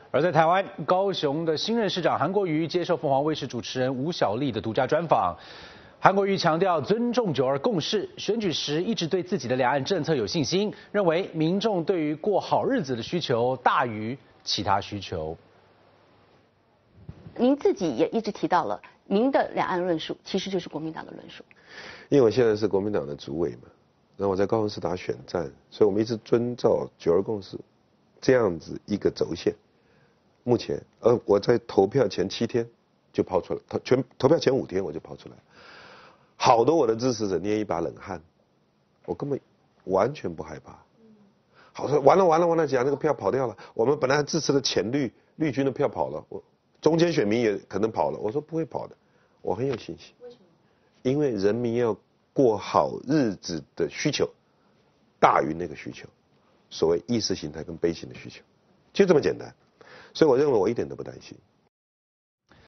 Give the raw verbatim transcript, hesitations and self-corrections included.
而在台湾，高雄的新任市长韩国瑜接受凤凰卫视主持人吴小莉的独家专访。韩国瑜强调尊重九二共识，选举时一直对自己的两岸政策有信心，认为民众对于过好日子的需求大于其他需求。 您自己也一直提到了，您的两岸论述其实就是国民党的论述。 因为我现在是国民党的主委嘛，然后我在高雄市打选战，所以我们一直遵照九二共识这样子一个轴线。目前，呃，我在投票前七天就抛出来，投全投票前五天我就抛出来，好多我的支持者捏一把冷汗，我根本完全不害怕。好说完了完了完了，讲那个票跑掉了，我们本来支持的浅绿绿军的票跑了，我中间选民也可能跑了，我说不会跑的，我很有信心。为什么？因为人民要过好日子的需求大于那个需求，所谓意识形态跟悲情的需求，就这么简单。所以我认为我一点都不担心。